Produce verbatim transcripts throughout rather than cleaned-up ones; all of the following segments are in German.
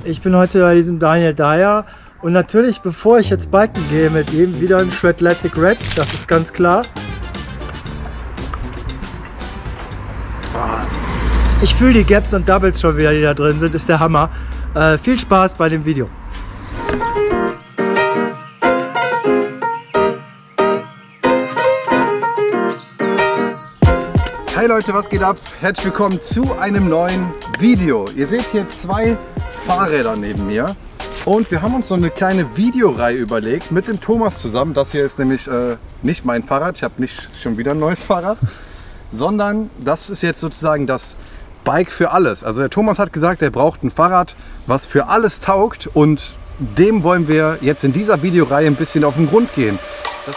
Ich bin heute bei diesem Daniel Dyer und natürlich, bevor ich jetzt biken gehe mit ihm, wieder ein Shredlatic Red, das ist ganz klar. Ich fühle die Gaps und Doubles schon wieder, die da drin sind, ist der Hammer. Äh, viel Spaß bei dem Video. Hey Leute, was geht ab? Herzlich willkommen zu einem neuen Video. Ihr seht hier zwei Fahrräder neben mir und wir haben uns so eine kleine Videoreihe überlegt mit dem Thomas zusammen. Das hier ist nämlich äh, nicht mein Fahrrad, ich habe nicht schon wieder ein neues Fahrrad, sondern das ist jetzt sozusagen das Bike für alles. Also der Thomas hat gesagt, er braucht ein Fahrrad, was für alles taugt, und dem wollen wir jetzt in dieser Videoreihe ein bisschen auf den Grund gehen. Das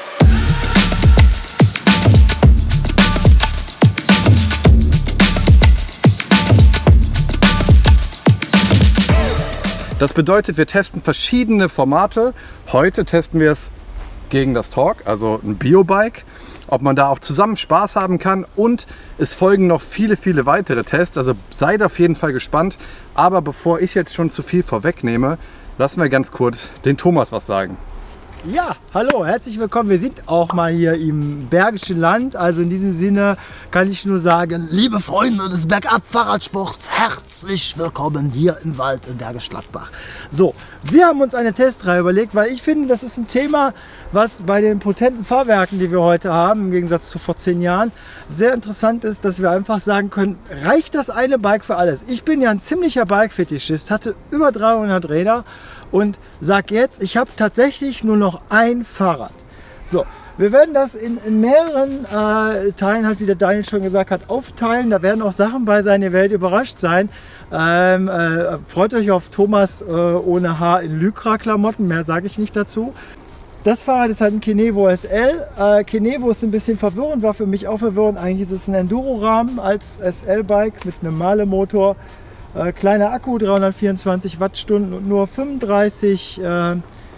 Das bedeutet, wir testen verschiedene Formate. Heute testen wir es gegen das Torque, also ein Biobike, ob man da auch zusammen Spaß haben kann, und es folgen noch viele, viele weitere Tests, also seid auf jeden Fall gespannt. Aber bevor ich jetzt schon zu viel vorwegnehme, lassen wir ganz kurz den Thomas was sagen. Ja, hallo, herzlich willkommen. Wir sind auch mal hier im Bergischen Land. Also in diesem Sinne kann ich nur sagen, liebe Freunde des Bergab-Fahrradsports, herzlich willkommen hier im Wald in Bergisch Gladbach. So, wir haben uns eine Testreihe überlegt, weil ich finde, das ist ein Thema, was bei den potenten Fahrwerken, die wir heute haben, im Gegensatz zu vor zehn Jahren, sehr interessant ist, dass wir einfach sagen können, reicht das eine Bike für alles? Ich bin ja ein ziemlicher Bike-Fetischist, hatte über dreihundert Räder und sag jetzt, ich habe tatsächlich nur noch ein Fahrrad. So, wir werden das in, in mehreren äh, Teilen, halt wie der Daniel schon gesagt hat, aufteilen. Da werden auch Sachen bei sein, ihr werdet überrascht sein. Ähm, äh, freut euch auf Thomas äh, ohne Haar in Lycra-Klamotten, mehr sage ich nicht dazu. Das Fahrrad ist halt ein Kenevo S L. Äh, Kenevo ist ein bisschen verwirrend, war für mich auch verwirrend. Eigentlich ist es ein Enduro-Rahmen als S L-Bike mit einem Male-Motor. Äh, kleiner Akku, dreihundertvierundzwanzig Wattstunden und nur fünfunddreißig äh,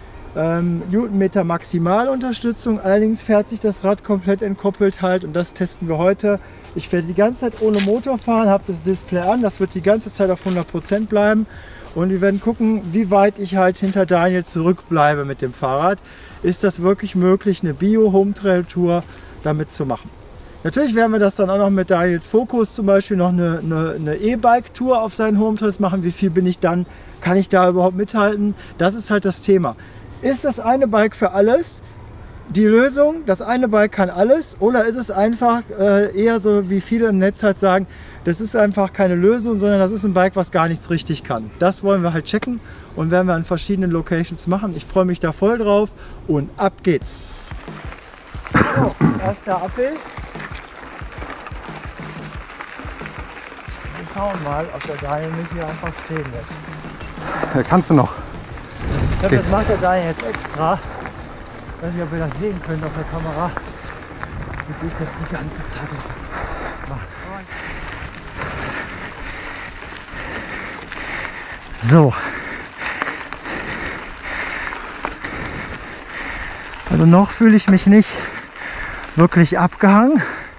ähm, Newtonmeter Maximalunterstützung. Allerdings fährt sich das Rad komplett entkoppelt halt, und das testen wir heute. Ich werde die ganze Zeit ohne Motor fahren, habe das Display an, das wird die ganze Zeit auf hundert Prozent bleiben, und wir werden gucken, wie weit ich halt hinter Daniel zurückbleibe mit dem Fahrrad. Ist das wirklich möglich, eine Bio-Home-Trail-Tour damit zu machen? Natürlich werden wir das dann auch noch mit Daniels Fokus zum Beispiel noch eine, eine, eine E-Bike-Tour auf seinen Home-Trails machen. Wie viel bin ich dann? Kann ich da überhaupt mithalten? Das ist halt das Thema. Ist das eine Bike für alles die Lösung? Das eine Bike kann alles? Oder ist es einfach äh, eher so, wie viele im Netz halt sagen, das ist einfach keine Lösung, sondern das ist ein Bike, was gar nichts richtig kann? Das wollen wir halt checken und werden wir an verschiedenen Locations machen. Ich freue mich da voll drauf und ab geht's. So, erster Apfel. Wir schauen mal, ob der Daniel mich hier einfach stehen lässt. Ja, kannst du noch. Ich glaube, das macht der Daniel jetzt extra. Ich weiß nicht, ob ihr das sehen könnt auf der Kamera. Das ist jetzt nicht anzupacken. So. Also noch fühle ich mich nicht wirklich abgehangen.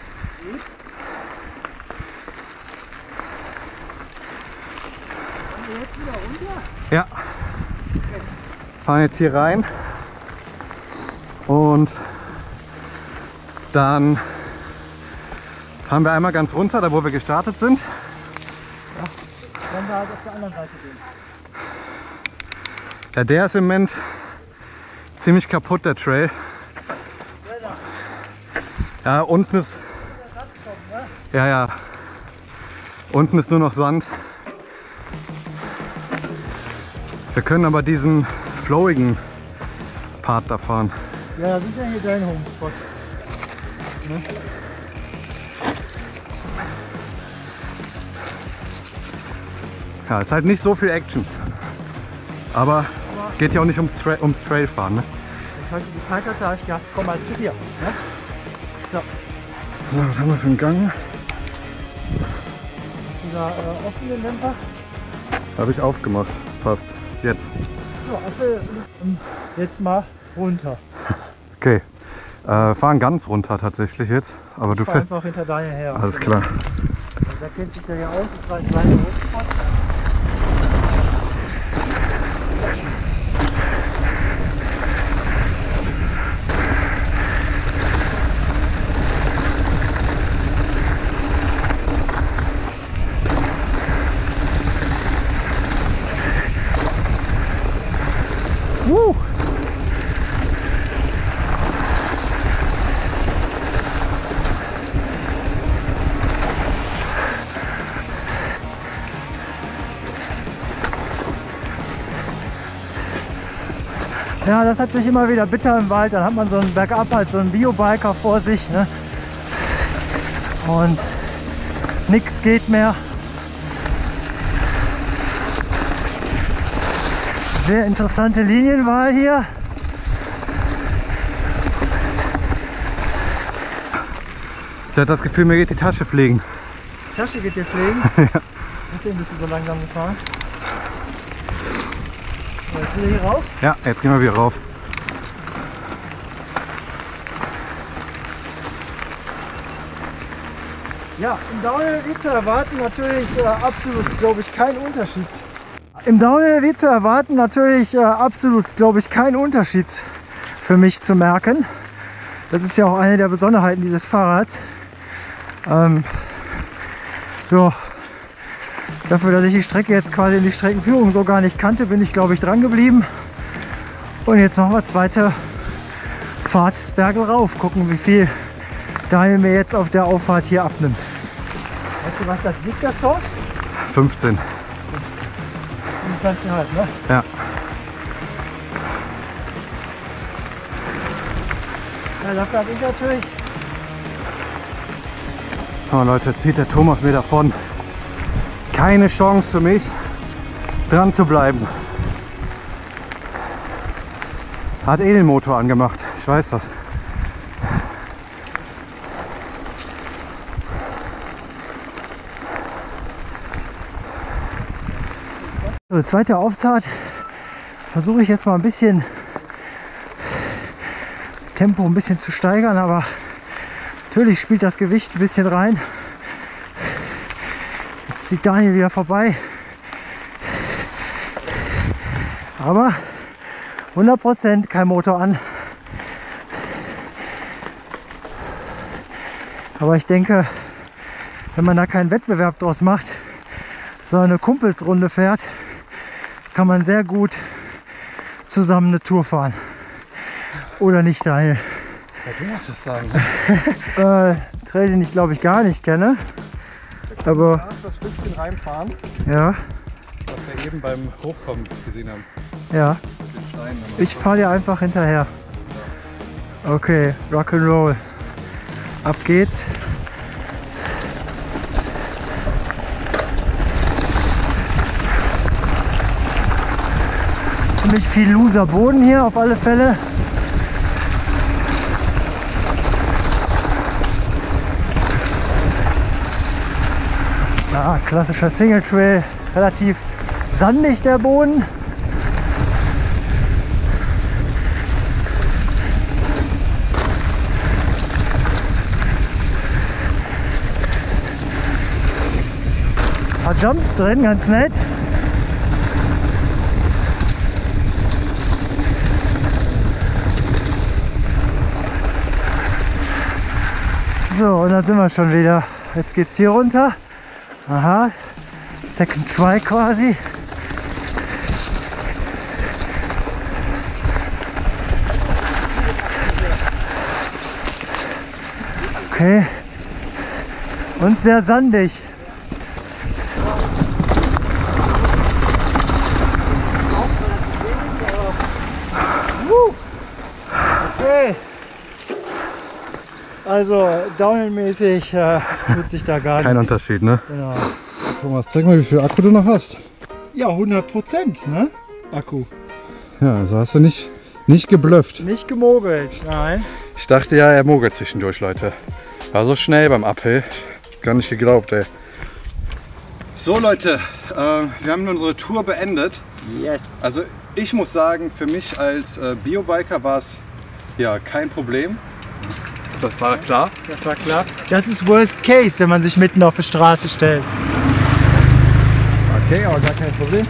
Ja, fahren jetzt hier rein und dann fahren wir einmal ganz runter, da wo wir gestartet sind. Ja, wenn wir halt auf der anderen Seite gehen. Ja, der ist im Moment ziemlich kaputt, der Trail. Ja, unten ist, ja, ja, unten ist nur noch Sand. Wir können aber diesen flowigen Part da fahren. Ja, das ist ja hier dein Homespot. Ne? Ja, ist halt nicht so viel Action. Aber es geht ja auch nicht ums, Tra ums Trailfahren. Ne? Ich heute die Zeit hatte, habe ich gedacht, komm mal zu dir. Ne? So. So, was haben wir für einen Gang? Hast du da äh, offen den Dämpfer? Habe ich aufgemacht, fast. Jetzt. So, also jetzt mal runter. Okay. Äh, fahren ganz runter tatsächlich jetzt. Aber du fährst einfach hinter Daniel her. Alles klar. Da kennt sich ja hier aus, das war ein kleiner Hochspot. Ja, das ist natürlich immer wieder bitter im Wald. Dann hat man so einen Bergab, halt so einen Biobiker vor sich, ne? Und nichts geht mehr. Sehr interessante Linienwahl hier. Ich hatte das Gefühl, mir geht die Tasche fliegen. Die Tasche geht dir fliegen? Ja. Deswegen bist du so langsam gefahren. So, jetzt wieder hier rauf? Ja, jetzt gehen wir wieder rauf. Ja, im Downhill wie zu erwarten natürlich äh, absolut, glaube ich, kein Unterschied. Im Downhill wie zu erwarten natürlich äh, absolut, glaube ich, kein Unterschied für mich zu merken. Das ist ja auch eine der Besonderheiten dieses Fahrrads. Ähm, ja, dafür, dass ich die Strecke jetzt quasi in die Streckenführung so gar nicht kannte, bin ich, glaube ich, dran geblieben. Und jetzt machen wir zweite Fahrt des Bergel rauf. Gucken, wie viel Daniel mir jetzt auf der Auffahrt hier abnimmt. Weißt du, was das wiegt, das Tor? fünfzehn. siebenundzwanzig Komma fünf, ne? Ja. Ja, dafür habe ich natürlich. Oh Leute, jetzt zieht der Thomas mir davon. Keine Chance für mich, dran zu bleiben. Hat eh den Motor angemacht, ich weiß das. So, zweite Auffahrt versuche ich jetzt mal ein bisschen Tempo ein bisschen zu steigern, aber natürlich spielt das Gewicht ein bisschen rein. Jetzt zieht Daniel wieder vorbei, aber hundert Prozent kein Motor an. Aber ich denke, wenn man da keinen Wettbewerb draus macht, sondern eine Kumpelsrunde fährt, kann man sehr gut zusammen eine Tour fahren. Oder nicht, Daniel? Ja, du musst das sagen. äh, Trail, den ich glaube ich gar nicht kenne. Aber das Stückchen reinfahren, ja, was wir eben beim Hochkommen gesehen haben. ja. Ich fahre dir einfach hinterher. Okay, Rock'n'Roll. Ab geht's. Ziemlich viel loser Boden hier auf alle Fälle. Ja, klassischer Single Trail, relativ sandig der Boden. Ein paar Jumps drin, ganz nett. So, und dann sind wir schon wieder. Jetzt geht's hier runter. Aha, Second Try quasi. Okay. Und sehr sandig. Okay. Also downhill-mäßig äh, tut sich da gar Kein nichts. Unterschied, ne? Genau. Thomas, zeig mal, wie viel Akku du noch hast. Ja, hundert Prozent, ne? Akku. Ja, also hast du nicht, nicht geblufft. Nicht gemogelt, nein. Ich dachte ja, er mogelt zwischendurch, Leute. War so schnell beim Uphill. Gar nicht geglaubt, ey. So, Leute, äh, wir haben unsere Tour beendet. Yes. Also ich muss sagen, für mich als äh, Biobiker war es ja kein Problem. Das war klar. Das war klar. Das ist Worst Case, wenn man sich mitten auf die Straße stellt. Okay, aber gar kein Problem.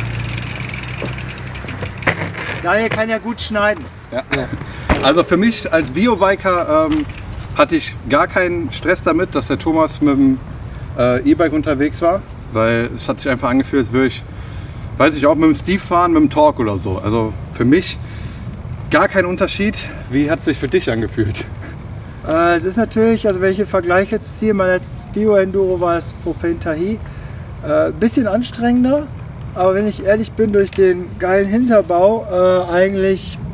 Daniel kann ja gut schneiden. Ja. Also für mich als Biobiker ähm, hatte ich gar keinen Stress damit, dass der Thomas mit dem äh, E-Bike unterwegs war, weil es hat sich einfach angefühlt, als würde ich, weiß ich auch, mit dem Steve fahren, mit dem Torque oder so. Also für mich gar kein Unterschied. Wie hat es sich für dich angefühlt? Äh, es ist natürlich, also wenn ich den Vergleich jetzt ziehe, mein letztes Bio-Enduro war es Propane Tahi. Ein äh, bisschen anstrengender, aber wenn ich ehrlich bin, durch den geilen Hinterbau äh, eigentlich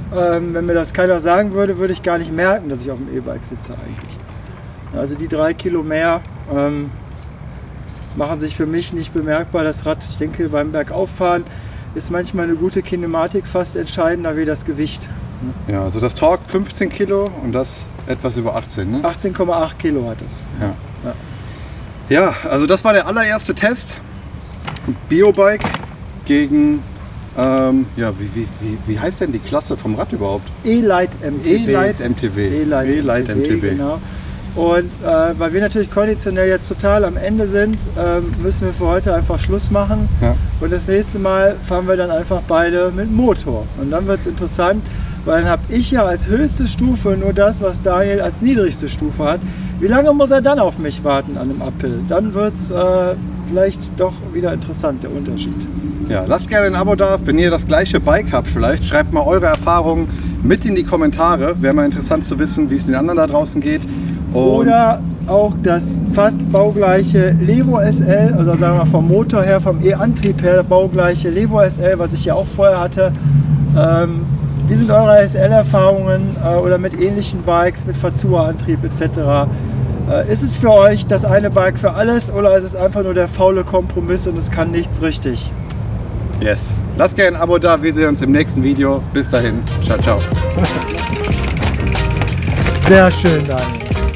ähm, wenn mir das keiner sagen würde, würde ich gar nicht merken, dass ich auf dem E-Bike sitze eigentlich. Also die drei Kilo mehr ähm, machen sich für mich nicht bemerkbar. Das Rad, ich denke, beim Bergauffahren ist manchmal eine gute Kinematik fast entscheidender wie das Gewicht. Ja, also das Torque fünfzehn Kilo und das etwas über achtzehn, ne? achtzehn Komma acht Kilo hat es. Ja. Ja. Ja, also das war der allererste Test. Biobike gegen, ähm, ja, wie, wie, wie, wie heißt denn die Klasse vom Rad überhaupt? E-Light M T B. E-Light M T B. E-Light M T B, genau. Und äh, weil wir natürlich konditionell jetzt total am Ende sind, ähm, müssen wir für heute einfach Schluss machen. Ja. Und das nächste Mal fahren wir dann einfach beide mit Motor. Und dann wird es interessant, weil dann habe ich ja als höchste Stufe nur das, was Daniel als niedrigste Stufe hat. Wie lange muss er dann auf mich warten an einem Uphill? Dann wird es äh, vielleicht doch wieder interessant, der Unterschied. Ja, lasst gerne ein Abo da, wenn ihr das gleiche Bike habt vielleicht. Schreibt mal eure Erfahrungen mit in die Kommentare. Wäre mal interessant zu wissen, wie es den anderen da draußen geht. Und oder auch das fast baugleiche Levo S L, also sagen wir mal vom Motor her, vom E-Antrieb her, baugleiche Levo S L, was ich ja auch vorher hatte. Ähm, wie sind eure S L-Erfahrungen äh, oder mit ähnlichen Bikes, mit Fazua-Antrieb et cetera? Äh, ist es für euch das eine Bike für alles oder ist es einfach nur der faule Kompromiss und es kann nichts richtig? yes. Lasst gerne ein Abo da, wir sehen uns im nächsten Video. Bis dahin, ciao, ciao. Sehr schön, Daniel.